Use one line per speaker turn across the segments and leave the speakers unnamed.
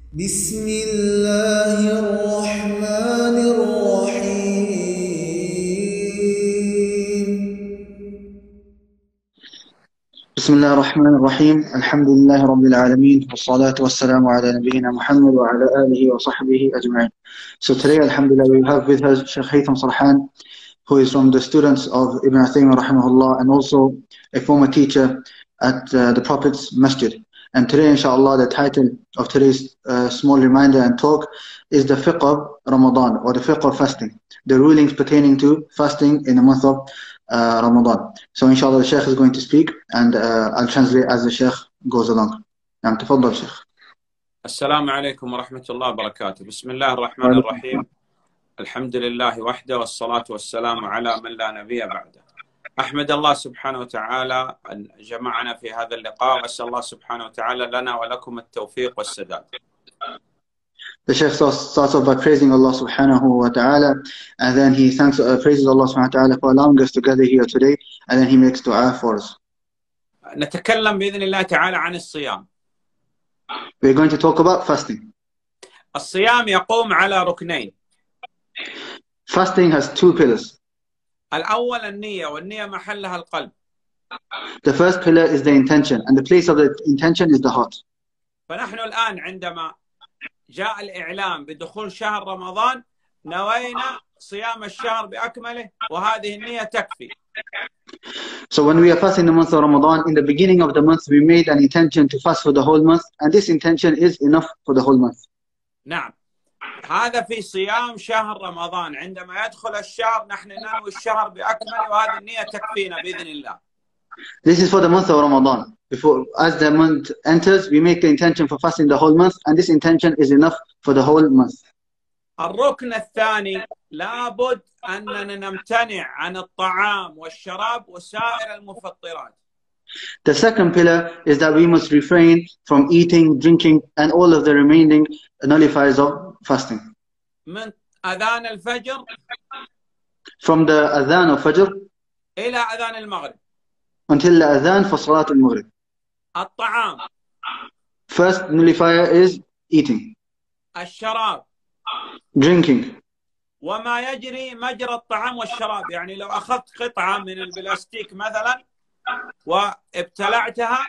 بسم الله الرحمن الرحيم.
بسم الله الرحمن الرحيم. الحمد لله رب العالمين والصلاة والسلام على نبينا محمد وعلى آله وصحبه أجمعين. So today, alhamdulillah, we have with us Shaykh Haytham Sarhaan, who is from the students of Ibn Uthaymeen rahimahullah and also a former teacher at the Prophet's Masjid. And today, inshallah, the title of today's small reminder and talk is the Fiqh of Ramadan, or the Fiqh of fasting, the rulings pertaining to fasting in the month of Ramadan. So inshallah the Shaykh is going to speak and I'll translate as the Shaykh goes along. Now, تفضل Shaykh.
السلام عليكم ورحمة الله وبركاته. بسم الله الرحمن الرحيم. الحمد لله وحده والصلاة والسلام على من لا نبي بعده. أحمد الله سبحانه وتعالى أن جمعنا في هذا اللقاء، وأسأل الله سبحانه وتعالى لنا ولكم التوفيق والسداد.
The Shaykh starts off by praising Allah subhanahu wa ta'ala, and then he praises Allah subhanahu wa ta'ala for allowing us to gather here today, and then he makes dua for us.
نتكلم بإذن الله تعالى عن الصيام.
We're going to talk about fasting.
الصيام يقوم على ركنين.
Fasting has two pillars.
الأول النية، والنية محلها القلب.
The first pillar is the intention, and the place of the intention is the heart.
فنحن الآن عندما جاء الإعلام بدخول شهر رمضان نوينا صيام الشهر بأكمله، وهذه النية تكفي.
So when we are fasting the month of Ramadan, in the beginning of the month we made an intention to fast for the whole month, and this intention is enough for the whole month.
نعم، هذا في صيام شهر رمضان. عندما يدخل الشهر نحن ننوي الشهر بأكمله، وهذه النية تكفينا بإذن الله.
This is for the month of Ramadan. As the month enters, we make the intention for fasting the whole month, and this intention is enough for the whole month.
الركن الثاني، لابد أننا نمتنع عن الطعام والشراب وسائر المفطرات.
The second pillar is that we must refrain from eating, drinking, and all of the remaining nullifiers of fasting.
من أذان الفجر
From the adhan of Fajr
إلى أذان المغرب.
until the adhan for Salat al-Maghrib.
الطعام.
First nullifier is eating.
الشراب.
Drinking.
وما يجري مجرى الطعام والشراب، يعني لو أخذت قطعة من البلاستيك مثلا وابتلعتها،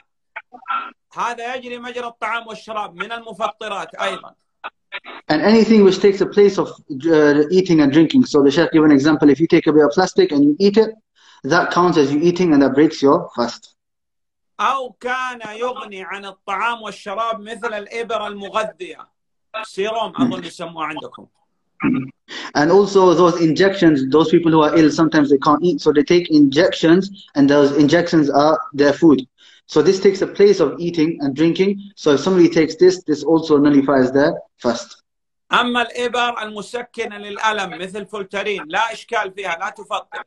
هذا يجري مجرى الطعام والشراب من المفطرات أيضا.
And anything which takes the place of eating and drinking. So the Shaykh gave an example: if you take a bit of plastic and you eat it, that counts as you eating and that breaks your fast.
أو كان يغني عن الطعام والشراب مثل الإبر المغذية، سيروم أظن يسموه عندكم.
And also those injections, those people who are ill, sometimes they can't eat, so they take injections, and those injections are their food. So this takes the place of eating and drinking. So if somebody takes this, this also nullifies their fast.
أما الإبر المسكنة للألم مثل فولترين لا إشكال فيها، لا تفطر.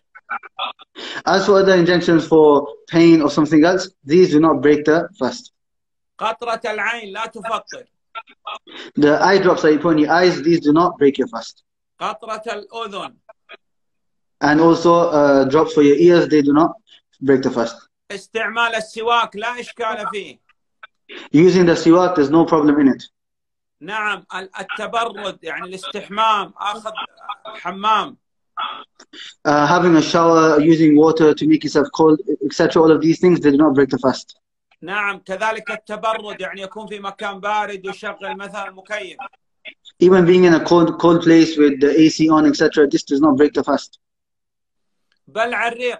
As for other injections for pain or something else, these do not break the fast.
قطرة العين لا تفطر.
The eye drops that you put in your eyes, these do not break your fast.
قطرة الأذن.
And also drops for your ears, they do not break the fast.
استعمال السواك لا إشكال فيه.
Using the siwak, there's no problem in it.
نعم، التبرد يعني الاستحمام، أخذ حمام.
Having a shower, using water to make yourself cold, etc. All of these things, they do not break the fast.
نعم، كذلك التبرد يعني يكون في مكان بارد ويشغل مثلا مكيف.
Even being in a cold place with the AC on, etc., this does not break the fast.
بلع الريق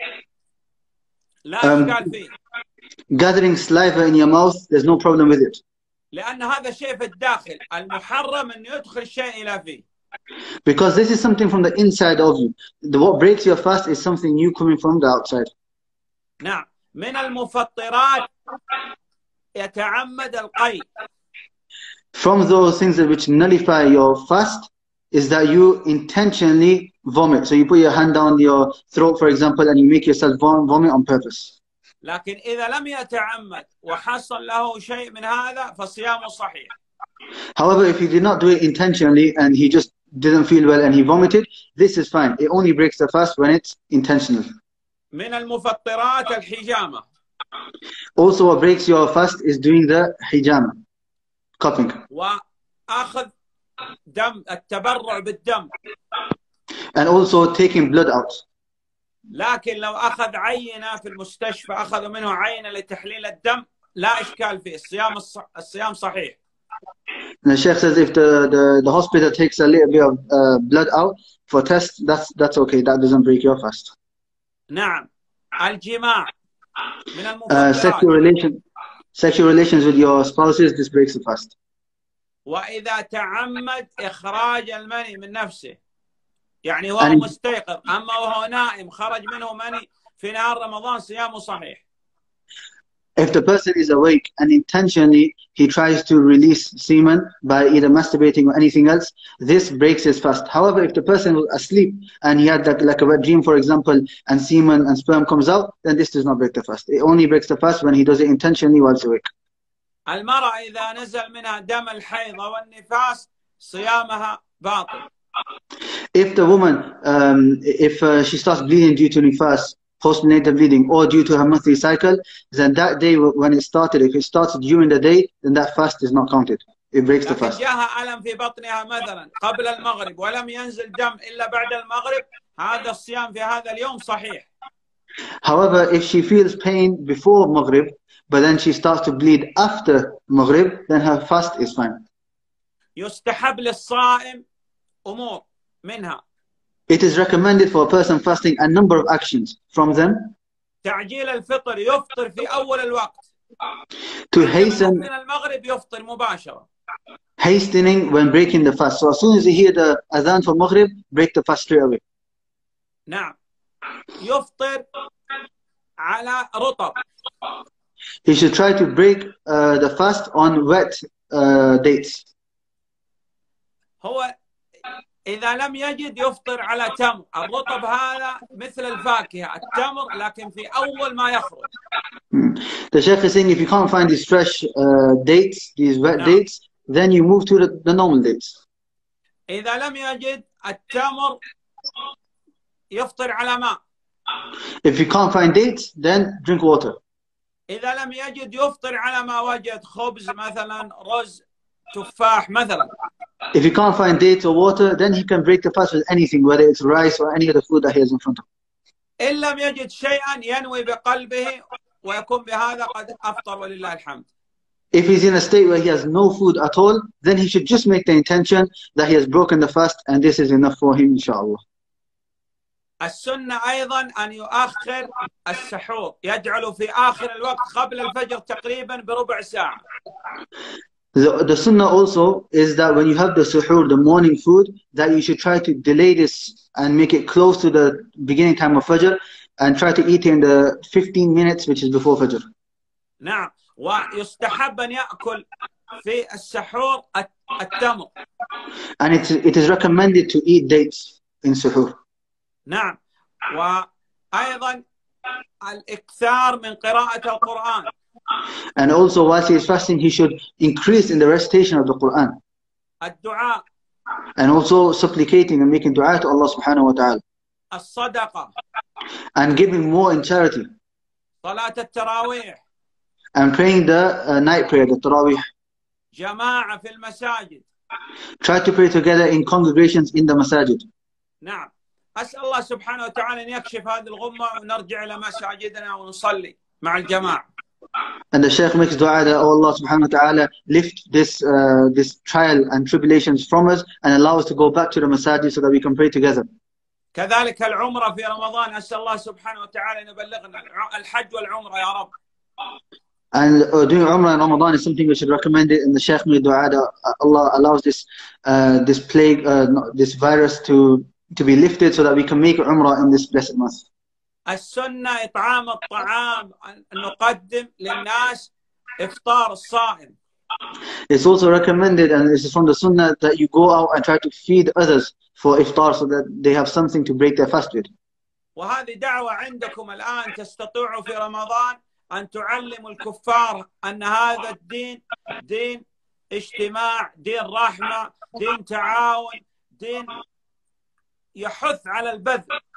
لا إشكال فيه.
Gathering saliva in your mouth, there's no problem with it.
لأن هذا شيء في الداخل، المحرم أن يدخل شيء إلى فيه.
Because this is something from the inside of you. What breaks your fast is something new coming from the outside.
نعم، من المفطرات يتعمد القيء.
From those things which nullify your fast is that you intentionally vomit. So you put your hand down your throat, for example, and you make yourself vomit on purpose.
لكن إذا لم يتعمد وحصل له شيء من هذا فصيامه صحيح.
However, if he did not do it intentionally and he just didn't feel well and he vomited, this is fine. It only breaks the fast when it's intentional.
من المفطرات الحجامة.
Also, what breaks your fast is doing the hijama. Cupping.
وأخذ دم، التبرع بالدم.
And also taking blood out.
لكن لو أخذ عينة في المستشفى، أخذوا منه عينة لتحليل الدم، لا إشكال فيه، الصيام صحيح.
And the Sheikh says if the hospital takes a little bit of blood out for test, that's okay. That doesn't break your fast.
نعم. الجماع من المفطرات.
Sexual relations with your spouses, this breaks the fast.
وإذا تعمد إخراج المني من نفسه، يعني هو مستيقظ أما وهو نائم خرج منه مني في نهار رمضان، صيامه صحيح.
If the person is awake and intentionally he tries to release semen by either masturbating or anything else, this breaks his fast. However, if the person was asleep and he had like a wet dream, for example, and semen and sperm comes out, then this does not break the fast. It only breaks the fast when he does it intentionally whilst awake.
المرأة إذا نزل منها دم الحيض والنفاس صيامها باطل.
If the woman, if she starts bleeding due to nifas, postnatal bleeding, or due to her monthly cycle, then that day when it started, if it starts during the day, then that fast is not counted. It breaks the fast.
جاءها ألم في بطنها مثلا قبل المغرب ولم ينزل دم إلا بعد المغرب، هذا الصيام في هذا اليوم صحيح.
However, if she feels pain before Maghrib, but then she starts to bleed after Maghrib, then her fast is fine.
يستحب للصائم أمور منها.
It is recommended for a person fasting a number of actions. From them,
تعجيل الفطر، يفطر في أول الوقت.
to hasten
من المغرب يفطر مباشرة.
Hastening when breaking the fast. So as soon as you hear the adhan for Maghrib, break the fast straight away.
نعم. يفطر على رطب.
He should try to break the fast on wet dates.
هو إذا لم يجد يفطر على تمر. الرطب هذا مثل الفاكهة، التمر لكن في أول ما يخرج.
The Shaykh is saying if you can't find these fresh dates, these wet dates, then you move to the normal dates.
إذا لم يجد التمر يفطر على ماء.
If you can't find dates, then drink water.
إذا لم يجد يفطر على ما وجد، خبز مثلا، رز، تفاح مثلا.
If you can't find dates or water, then he can break the fast with anything, whether it's rice or any other food that he has in front of him.
إن لم يجد شيئا ينوي بقلبه ويكون بهذا قد أفطر ولله الحمد.
If he's in a state where he has no food at all, then he should just make the intention that he has broken the fast, and this is enough for him, inshallah.
السنة أيضا أن يؤخر السحور، يجعل في آخر الوقت قبل الفجر تقريبا بربع ساعة.
The sunnah also is that when you have the suhoor, the morning food, that you should try to delay this and make it close to the beginning time of Fajr, and try to eat in the 15 minutes which is before Fajr.
نعم. ويستحب أن يأكل في السحور التمر.
And it is recommended to eat dates in suhoor.
نعم. وأيضا الإكثار من قراءة القرآن.
And also whilst he is fasting, he should increase in the recitation of the Quran.
الدعاء.
And also supplicating and making dua to Allah subhanahu wa ta'ala.
الصدقة.
And giving more in charity.
صلاة التراويح.
And praying the night prayer, the tarawih.
جماعة في المساجد.
Try to pray together in congregations in the masajid.
نعم. أسأل الله سبحانه وتعالى أن يكشف هذه الغمة ونرجع إلى مساجدنا ونصلي مع الجماعة.
And the Shaykh makes dua that, oh Allah subhanahu wa ta'ala, lift this trial and tribulations from us and allow us to go back to the masajid so that we can pray together.
كذلك العمرة في رمضان، أسأل الله سبحانه وتعالى أن يبلغنا الحج والعمرة يا رب.
And doing Umrah in Ramadan is something we should recommend it, and the Shaykh made dua that Allah allows this plague, this virus to be lifted so that we can make Umrah in this blessed month.
السنة إطعام الطعام، نقدم للناس إفطار الصائم.
It's also recommended, and this is from the Sunnah, that you go out and try to feed others for iftar so that they have something to break their fast with.
وهذه دعوة عندكم الآن، تستطيعوا في رمضان أن تعلموا الكفار أن هذا الدين دين اجتماع، دين رحمة، دين تعاون، دين يحث على البذل.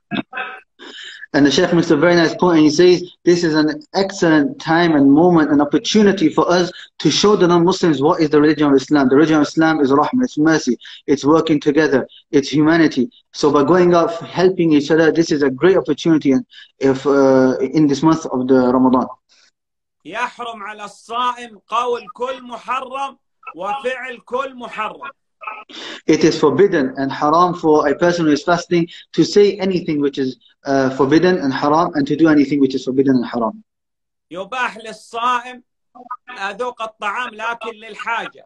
And the Shaykh makes a very nice point, and he says, this is an excellent time and moment and opportunity for us to show the non-Muslims what is the religion of Islam. The religion of Islam is rahmah, it's mercy, it's working together, it's humanity. So by going out, helping each other, this is a great opportunity if in this month of the Ramadan.
يحرم على الصائم قول كل محرم وفعل كل محرم.
It is forbidden and haram for a person who is fasting to say anything which is forbidden and haram, and to do anything which is forbidden and haram.
يباح للصائم ذوق الطعام لكن للحاجة.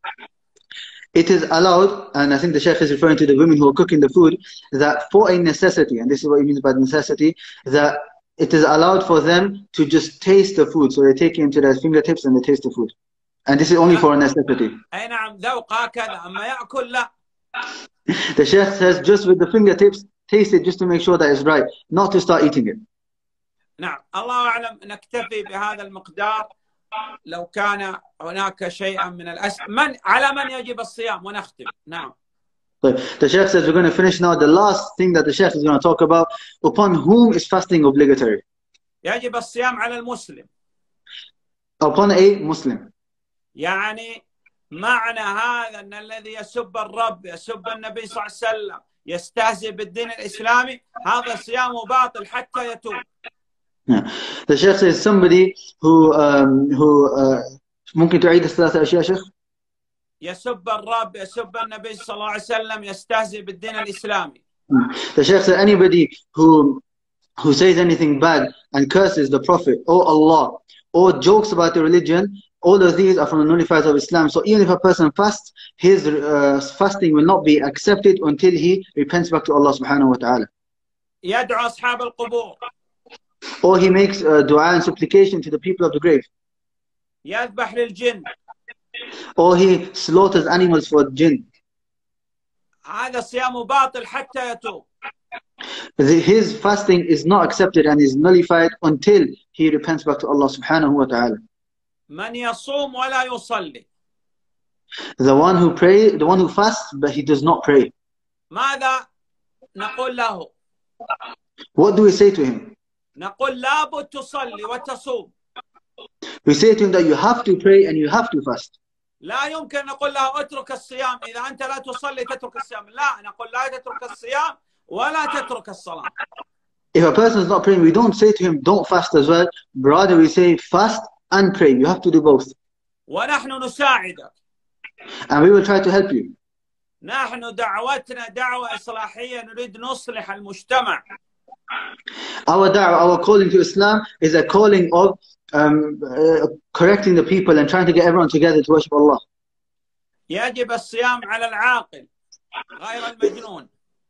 It is allowed, and I think the Shaykh is referring to the women who are cooking the food, that for a necessity, and this is what he means by necessity, that it is allowed for them to just taste the food. So they take it into their fingertips and they taste the food. And this is only for a necessity.
أي نعم ذوق هكذا أما يأكل لا.
The Shaykh says just with the fingertips, taste it just to make sure that it's right, not to start eating it.
نعم الله أعلم. نكتفي بهذا المقدار. لو كان هناك شيئا من الأسئلة على من يجب الصيام ونختم. نعم.
The Shaykh says we're going to finish now. The last thing that the Shaykh is going to talk about, upon whom is fasting obligatory?
يجب الصيام على المسلم.
Upon a Muslim.
يعني معنى هذا أن الذي يسب الرب يسب النبي صلى الله عليه وسلم يستهزئ بالدين الإسلامي هذا صيامه باطل حتى يتوب.
The Shaykh says somebody who ممكن تعيد الثلاثة أشياء شيخ؟
يسب الرب يسب النبي صلى الله عليه وسلم يستهزئ بالدين الإسلامي.
The Shaykh said anybody who says anything bad and curses the Prophet or Allah or jokes about the religion, all of these are from the nullifiers of Islam. So even if a person fasts, his fasting will not be accepted until he repents back to Allah subhanahu wa ta'ala.
يدعو أصحاب القبور.
Or he makes dua and supplication to the people of the grave.
يذبح للجن.
Or he slaughters animals for jinn.
هذا صيامه باطل حتى يتوب.
His fasting is not accepted and is nullified until he repents back to Allah subhanahu wa ta'ala.
من يصوم ولا يصلي.
The one who fasts but he does not pray.
ماذا نقول له؟
What do we say to him?
نقول لابد تصلي وتصوم.
We say to him that you have to pray and you have to fast.
لا يمكن نقول له اترك الصيام إذا أنت لا تصلي تترك الصيام. لا نقول لا تترك الصيام ولا تترك الصلاة.
If a person is not praying, we don't say to him don't fast as well. Rather we say fast and pray. You have to do both.
ونحن نساعدك.
And we will try to help you.
نحن دعوتنا دعوة إصلاحية نريد نصلح المجتمع.
Our da'wah, our calling to Islam is a calling of correcting the people and trying to get everyone together to worship Allah.
يجب الصيام على العاقل غير المجنون.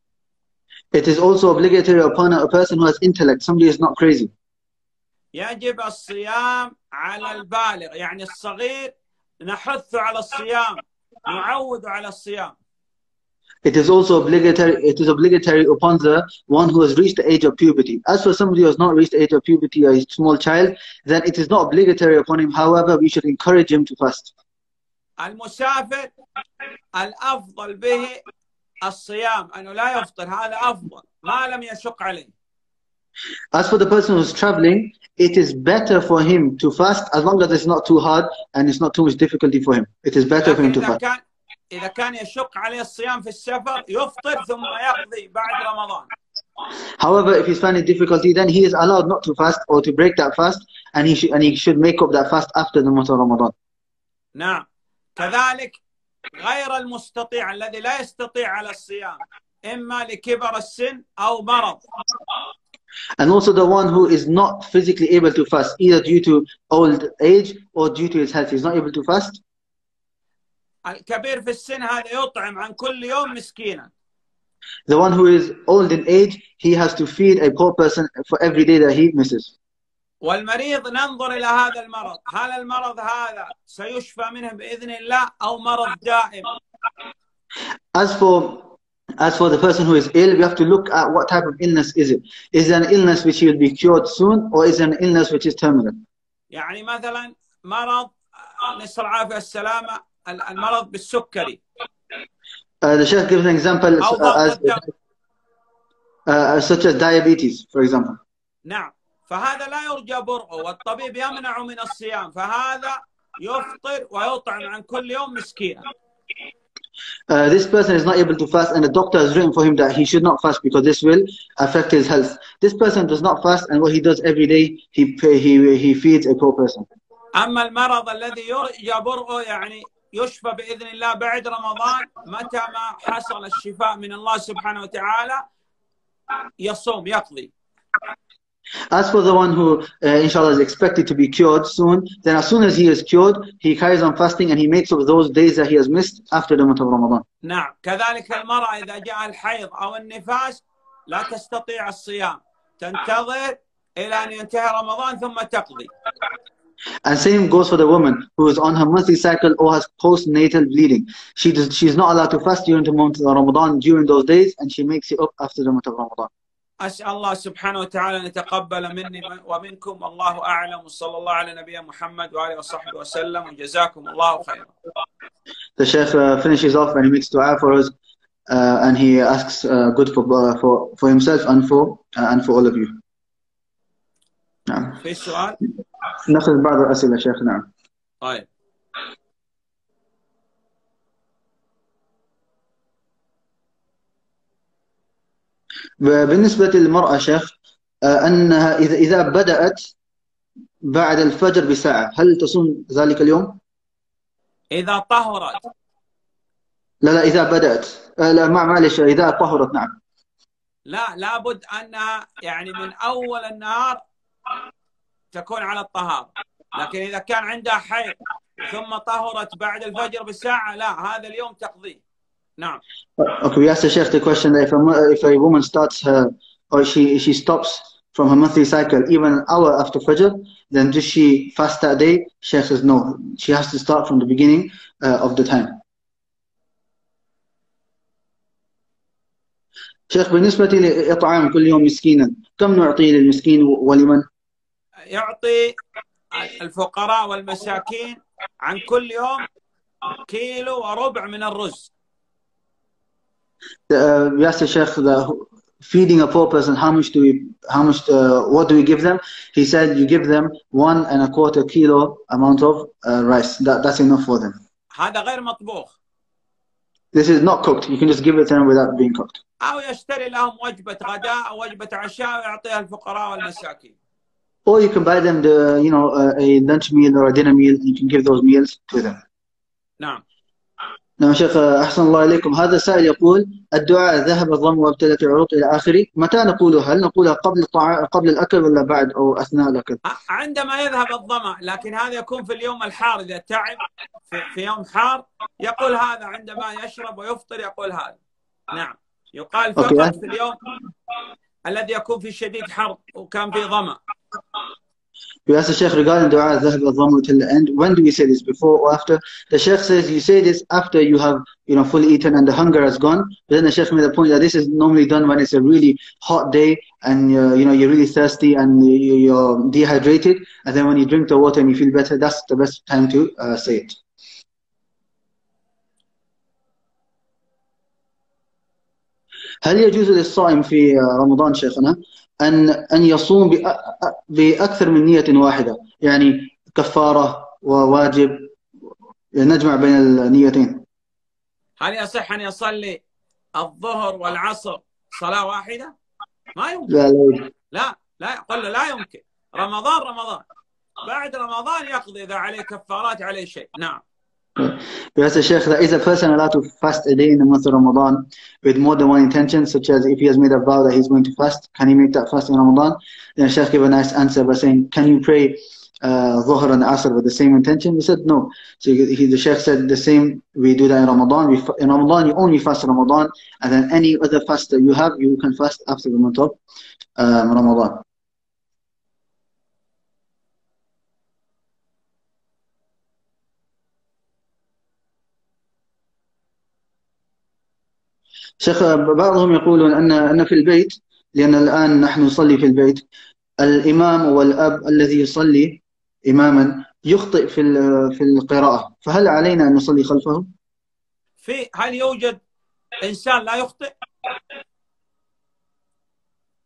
It is also obligatory upon a person who has intellect, somebody who is not crazy.
يجب الصيام على البالغ يعني الصغير نحث على الصيام نعود على الصيام.
It is also obligatory upon the one who has reached the age of puberty. As for somebody who has not reached the age of puberty or a small child, then it is not obligatory upon him. However, we should encourage him to fast.
المسافر الأفضل به الصيام أنه لا يفطر هذا أفضل ما لم يشق عليه.
As for the person who's traveling, it is better for him to fast as long as it's not too hard and it's not too much difficulty for him. It is better for him to fast.
إذا كان يشق عليه الصيام في السفر يفطر ثم يقضي بعد رمضان.
However, if he's finding difficulty, then he is allowed not to fast or to break that fast, and he should make up that fast after the month of Ramadan.
نعم. كذلك غير المستطيع الذي لا يستطيع على الصيام إما لكبر السن أو مرض.
And also the one who is not physically able to fast, either due to old age or due to his health, he's not able to fast.
الكبير في السن هذا يطعم عن كل يوم مسكينا.
The one who is old in age, he has to feed a poor person for every day that he misses.
والمريض ننظر إلى هذا المرض، هل المرض هذا سيشفى منه بإذن الله أو مرض دائم؟
As for the person who is ill, we have to look at what type of illness is it. Is it an illness which will be cured soon, or is it an illness which is terminal?
يعني مثلا مرض نسأل العافية السلامة المرض بالسكري.
The Sheikh gives an example such as diabetes, for example.
نعم، فهذا لا يرجى برؤه، والطبيب يمنع من الصيام، فهذا يفطر ويطعم عن كل يوم مسكينا.
This person is not able to fast, and the doctor has written for him that he should not fast because this will affect his health. This person does not fast, and what he does every day, he feeds a poor person.
أما المرض الذي يرجى برؤه يعني يشفى بإذن الله بعد رمضان، متى ما حصل الشفاء من الله سبحانه وتعالى يصوم يقضي.
As for the one who, inshallah, is expected to be cured soon, then as soon as he is cured, he carries on fasting and he makes up those days that he has missed after the month of Ramadan.
نعم، كذلك المرأة إذا جاء الحيض أو النفاس لا تستطيع الصيام، تنتظر إلى أن ينتهي رمضان ثم تقضي.
And same goes for the woman who is on her monthly cycle or has postnatal bleeding. She's not allowed to fast during the month of Ramadan during those days, and she makes it up after the month of Ramadan.
أسأل الله سبحانه وتعالى أن يتقبل مني ومنكم، والله أعلم، وصلى الله على نبينا محمد وآله وصحبه وسلم، وجزاكم الله خيرا.
The Shaykh finishes off and he makes dua for us, and he asks good for himself and for all of you. نعم.
في سؤال؟
نأخذ بعض الأسئلة شيخ. نعم.
طيب.
بالنسبة للمرأة شيخ، أنها إذا بدأت بعد الفجر بساعة هل تصوم ذلك اليوم؟
إذا طهرت.
لا إذا بدأت، لا معلش، إذا طهرت. نعم.
لا، لابد أنها يعني من أول النهار تكون على الطهارة، لكن إذا كان عندها حيض ثم طهرت بعد الفجر بساعة، لا، هذا اليوم تقضيه. نعم.
Okay, we asked the Sheikh the question that if a woman starts her, or she stops from her monthly cycle even an hour after Fajr, then does she fast that day? Sheikh says no, she has to start from the beginning of the time. شيخ بالنسبة لإطعام كل يوم مسكينا، كم نعطيه للمسكين ولمن؟
يعطي الفقراء والمساكين عن كل يوم 1.25 كيلو من الرز.
We asked the Sheikh feeding a poor person, what do we give them? He said you give them 1.25 kilo amount of rice. That's enough for them.
هذا غير مطبوخ.
This is not cooked. You can just give it to them without being cooked.
أو يشتري لهم وجبة غداء أو وجبة عشاء ويعطيها الفقراء والمساكين.
Or you can buy them a lunch meal or a dinner meal, and you can give those meals to them.
نعم.
نعم شيخ، أحسن الله إليكم. هذا السائل يقول الدعاء ذهب الظم وابتلت العروق إلى آخره، متى نقوله؟ هل نقولها قبل الأكل ولا بعد أو أثناء الأكل؟
عندما يذهب الظمأ، لكن هذا يكون في اليوم الحار. إذا تعب في يوم حار يقول هذا، عندما يشرب ويفطر يقول هذا. نعم، يقال فقط في اليوم الذي يكون فيه شديد حر وكان فيه ظمأ.
We asked the Sheikh regarding dua ذهب الظم till the end. When do we say this? Before or after? The Sheikh says you say this after you have fully eaten and the hunger has gone. But then the Sheikh made the point that this is normally done when it's a really hot day and you're really thirsty and you're dehydrated, and then when you drink the water and you feel better, that's the best time to say it. هل يجوز للصائم في رمضان شيخنا أن يصوم بأكثر من نية واحدة، يعني كفارة وواجب، نجمع بين النيتين؟
هل يصح أن يصلي الظهر والعصر صلاة واحدة؟ ما يمكن. لا قل لا يمكن. رمضان بعد رمضان يقضي، إذا عليه كفارات عليه شيء. نعم.
Because the Sheikh, that is a person allowed to fast a day in the month of Ramadan with more than one intention, such as if he has made a vow that he's going to fast, can he make that fast in Ramadan? Then Sheikh gave a nice answer by saying, can you pray Dhuhr and Asr with the same intention? We said no. So the Sheikh said the same, we do that in Ramadan. In Ramadan you only fast Ramadan, and then any other fast that you have, you can fast after the month of Ramadan. شيخ بعضهم يقولون أن في البيت، لأن الآن نحن نصلي في البيت، الإمام والأب الذي يصلي إماما يخطئ في القراءة، فهل علينا أن نصلي خلفه؟
هل يوجد إنسان لا يخطئ؟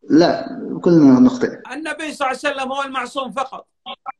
لا كلنا نخطئ.
النبي صلى الله عليه وسلم هو المعصوم فقط.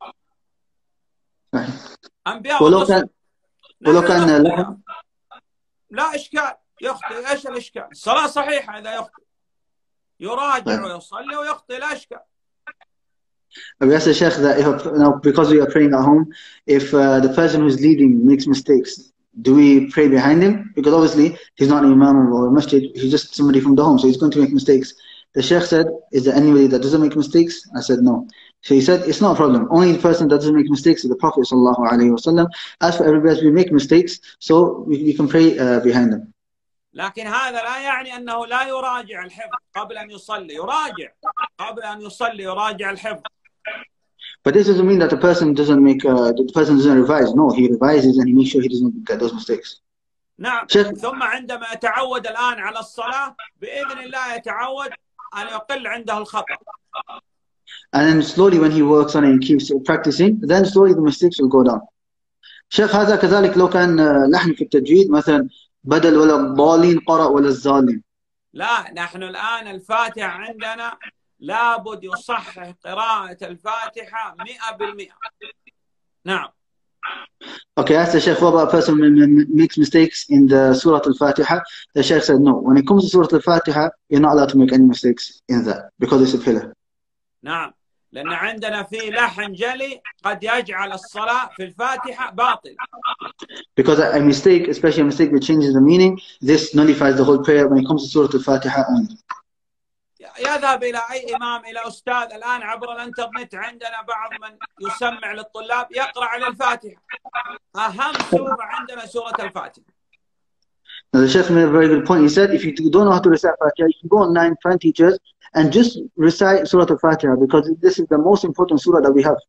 صحيح.
أنبياء
ولو
والرسل
كان ولو كان
نخطئ، لا إشكال، يخطئ، إيش الإشكال؟ الصلاة صحيحة إذا يخطئ، يراجع ويصلي ويخطئ، لا إشكال.
We asked the Sheikh that if, now, because we are praying at home, if the person who's leading makes mistakes, do we pray behind him? Because obviously he's not an Imam or a Masjid, he's just somebody from the home, so he's going to make mistakes. The Sheikh said, is there anybody that doesn't make mistakes? I said no. So he said, it's not a problem. Only the person that doesn't make mistakes is the Prophet ﷺ. As for everybody else, we make mistakes, so we can pray behind them.
لكن هذا لا يعني أنه لا يراجع الحفظ قبل أن يصلي، يراجع قبل أن يصلي، يراجع الحفظ.
But this doesn't mean that the person doesn't revise. No, he revises and he makes sure he doesn't get those mistakes.
نعم. ثم عندما يتعود الآن على الصلاة بإذن الله يتعود أن يقل عنده الخطأ.
And then slowly when he works on it and keeps practicing, then slowly the mistakes will go down. شيخ هذا كذلك لو كان لحن في التجويد مثلا بدل ولا الضالين قرأ ولا الظالم.
لا، نحن الآن الفاتحة عندنا لابد يصحح قراءة الفاتحة 100%. نعم.
Okay, asked the Shaykh, what about a person who makes mistakes in the Surah Al-Fatiha? The Shaykh said no. When it comes to Surah Al-Fatiha, you're not allowed to make any mistakes in that because it's a pillar.
نعم، لأن عندنا في لحن جلي قد يجعل الصلاة في الفاتحة باطل.
Because a mistake, especially a mistake that changes the meaning, this nullifies the whole prayer when it comes to Surah Al-Fatiha only.
يذهب إلى أي إمام، إلى أستاذ الآن عبر الإنترنت عندنا بعض من يسمع للطلاب يقرأ على الفاتحة. أهم سورة عندنا سورة الفاتحة.
Now the Shaykh made a very good point. He said if you don't know how to recite Fatiha, you can go online, find teachers, and just recite Surah Al-Fatiha because this is the most important surah that we have.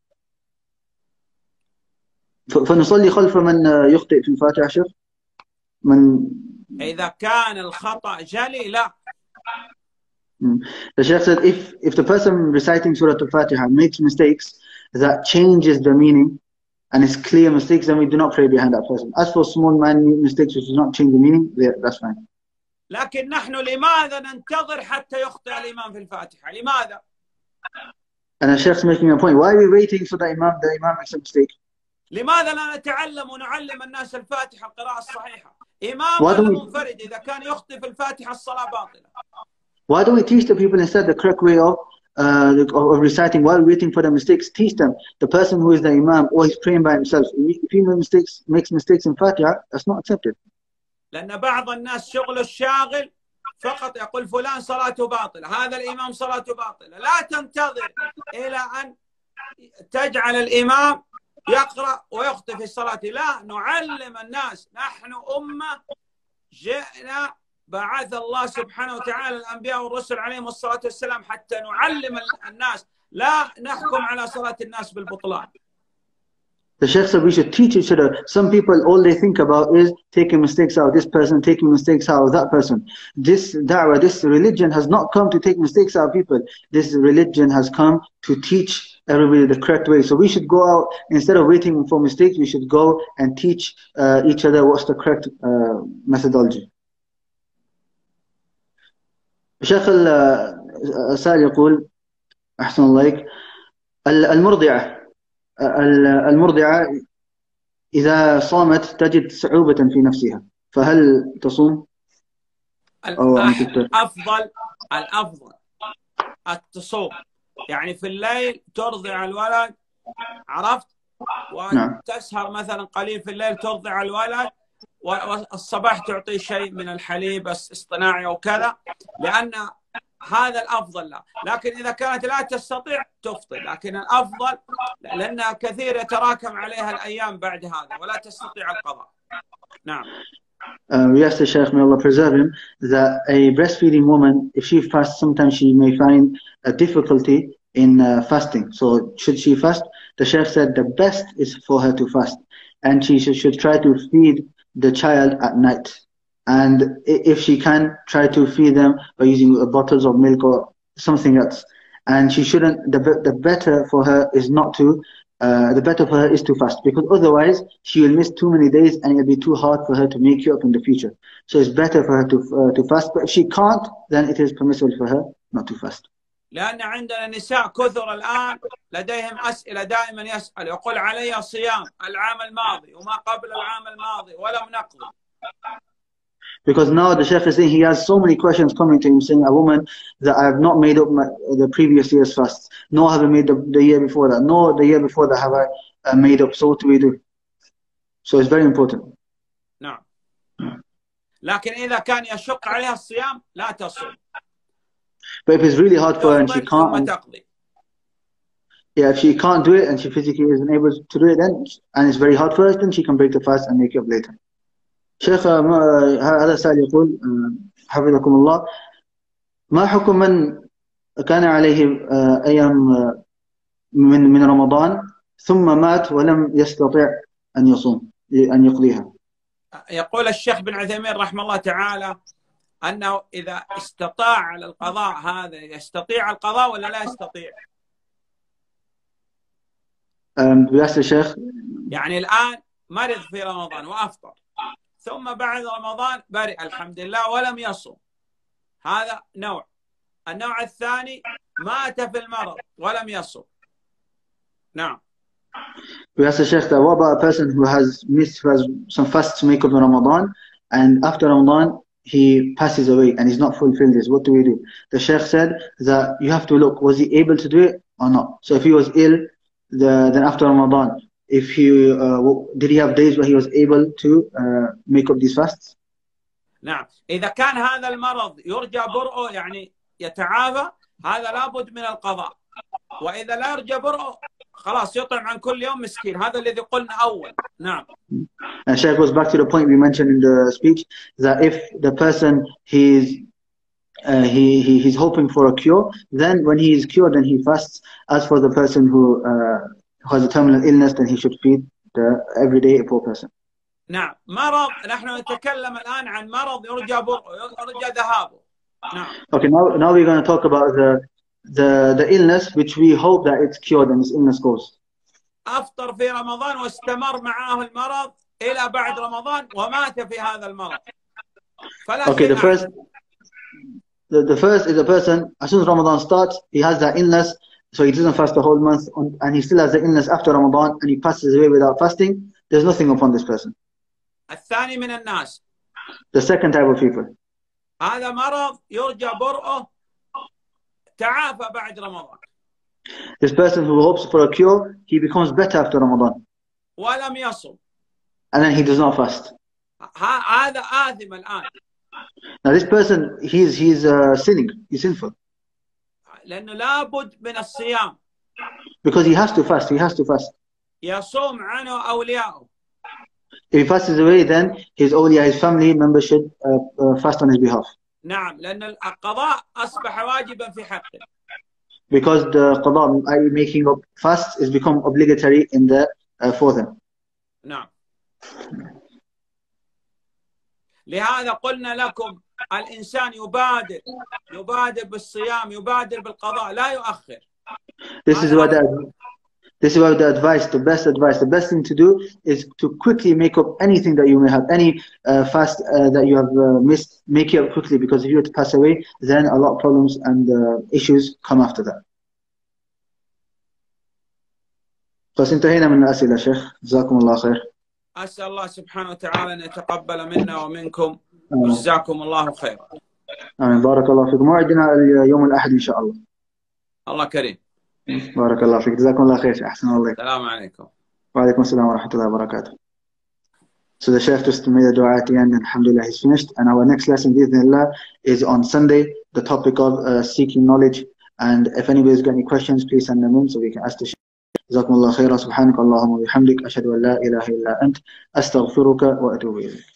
فنصلي خلف من يخطئ في الفاتحة شيخ؟
إذا كان الخطأ جلي لا.
The Shaykh said if the person reciting Surah Al-Fatiha makes mistakes that changes the meaning and it's clear mistakes, then we do not pray behind that person. As for small minute mistakes which do not change the meaning, that's fine.
لكن نحن لماذا ننتظر حتى يخطئ الإمام في الفاتحة؟ لماذا؟
And the Shaykh's making a point. Why are we waiting for the Imam makes a mistake?
لماذا لا نتعلم ونعلم الناس الفاتحة القراءة الصحيحة؟ إمام ولا منفرد؟ إذا كان يخطئ في الفاتحة الصلاة باطلة.
Why don't we teach the people instead the correct way of reciting while waiting for the mistakes? Teach them. The person who is the Imam or he's praying by himself, if he makes mistakes in Fatiha, that's not accepted.
لأن بعض الناس شغله الشاغل فقط يقول فلان صلاته باطلة، هذا الإمام صلاته باطلة. لا تنتظر إلى أن تجعل الإمام يقرأ ويخطئ في الصلاة، لا، نعلم الناس. نحن أمة جئنا بعث الله سبحانه وتعالى الأنبياء والرسل عليهم الصلاة والسلام حتى نعلم الناس، لا نحكم على صلاة الناس بالبطلان.
The Shaykh said we should teach each other. Some people, all they think about is taking mistakes out of this person, taking mistakes out of that person. This da'wah, this religion has not come to take mistakes out of people. This religion has come to teach everybody the correct way. So we should go out, instead of waiting for mistakes, we should go and teach each other what's the correct methodology. الشيخ السائل يقول أحسن الله إليك المرضعة إذا صامت تجد صعوبة في نفسها فهل تصوم؟
الأفضل التصوم، يعني في الليل ترضع الولد، عرفت؟ وتسهر مثلا قليل في الليل ترضع الولد، والصباح تعطي شيء من الحليب اصطناعي أو كذا، لأن هذا الأفضل له. لكن إذا كانت لا تستطيع تفطر، لكن الأفضل لأنها كثير يتراكم عليها الأيام بعد هذا ولا تستطيع القضاء. نعم.
We asked the Shaykh, may Allah preserve him, that a breastfeeding woman, if she fasts, sometimes she may find a difficulty in fasting. So should she fast? The Shaykh said the best is for her to fast, and she should try to feed the child at night. And if she can, try to feed them by using bottles of milk or something else. And she shouldn't, the better for her is not to, the better for her is to fast, because otherwise she will miss too many days and it'll be too hard for her to make you up in the future. So it's better for her to fast, but if she can't, then it is permissible for her not to fast.
لأن عندنا نساء كثر الآن لديهم أسئلة دائما يسأل يقول علي صيام العام الماضي وما قبل العام الماضي ولم نقضي.
Because now the Shaykh is saying he has so many questions coming to him saying, a woman that I have not made up the previous year's fasts, nor have I made the year before that, nor the year before that have I made up, so what do we do? So it's very important.
نعم. لكن إذا كان يشق عليها الصيام لا تصوم.
But if it's really hard for her and she can't, if she can't do it and she physically isn't able to do it then, and it's very hard for her, then she can break the fast and make it up later. شيخ هذا سائل يقول حفظكم الله ما حكم من كان عليه أيام من رمضان ثم مات ولم يستطع أن يصوم أن يقضيها.
يقول الشيخ بن عثيمين رحمه الله تعالى أنه إذا استطاع على القضاء هذا يستطيع القضاء ولا لا يستطيع؟
بيسأل الشيخ
يعني الآن مرض في رمضان وأفطر ثم بعد رمضان برئ الحمد لله ولم يصوم، هذا نوع. النوع الثاني مات في المرض ولم يصوم. نعم.
We asked the Shaykh that what about a person who has some fasts to make up in Ramadan and after Ramadan he passes away and he's not fulfilled this, what do we do? The Shaykh said that you have to look, was he able to do it or not? So if he was ill, then after Ramadan, if he did he have days where he was able to make up these fasts?
نعم. إذا كان هذا المرض يرجى برؤه يعني يتعافى هذا لابد من القضاء، وإذا لا يرجى برؤه خلاص يطعم عن كل يوم مسكين، هذا الذي قلنا أول. نعم.
And Shaykh goes back to the point we mentioned in the speech that if the person he's hoping for a cure, then when he is cured then he fasts. As for the person who has a terminal illness, then he should feed every day a poor person.
نعم. مرض نحن نتكلم الآن عن مرض يرجى برؤه يرجى ذهابه. نعم.
Okay, now we're going to talk about the illness which we hope that it's cured and this illness goes.
أفطر في رمضان واستمر معه المرض إلى بعد رمضان ومات في هذا المرض.
Okay, the first is a person, as soon as Ramadan starts, he has that illness, so he doesn't fast the whole month, and he still has the illness after Ramadan, and he passes away without fasting. There's nothing upon this person.
الثاني من الناس.
The second type of people.
هذا مرض يرجى برؤه تعافى بعد رمضان.
This person who hopes for a cure, he becomes better after Ramadan.
ولم يصم.
And then he does not fast.
هذا آثم الآن.
Now this person, he's sinning, he's sinful.
لأنه لابد من الصيام.
Because he has to fast,
يصوم عنه أولياؤه.
If he passes away, then his awliya, his family members should fast on his behalf.
نعم، لأن القضاء أصبح واجبا في حقه.
Because the qada, i.e. making up fasts, is become obligatory for them.
نعم. لهذا قلنا لكم الإنسان يبادر بالصيام، يبادر بالقضاء، لا يؤخر.
This is what the advice, the best thing to do is to quickly make up anything that you may have, any fast that you have missed, make it up quickly, because if you were to pass away, then a lot of problems and issues come after that. بس انتهينا من الأسئلة شيخ، جزاكم الله خير.
أسأل الله سبحانه وتعالى أن يتقبل منا ومنكم وجزاكم الله خيرا.
آمين. بارك الله فيكم. موعدنا اليوم الأحد إن شاء الله.
الله كريم.
بارك الله فيك. جزاكم الله خير. أحسن الله.
السلام عليكم.
وعليكم السلام ورحمة الله وبركاته. So the Shaykh just made a dua at the end, and alhamdulillah he's finished. And our next lesson, bi'idhnillah, is on Sunday, the topic of seeking knowledge. And if anybody's got any questions, please send them in so we can ask the Shaykh. جزاكم الله خيرا. سبحانك اللهم وبحمدك أشهد أن لا إله إلا أنت أستغفرك وأتوب إليك.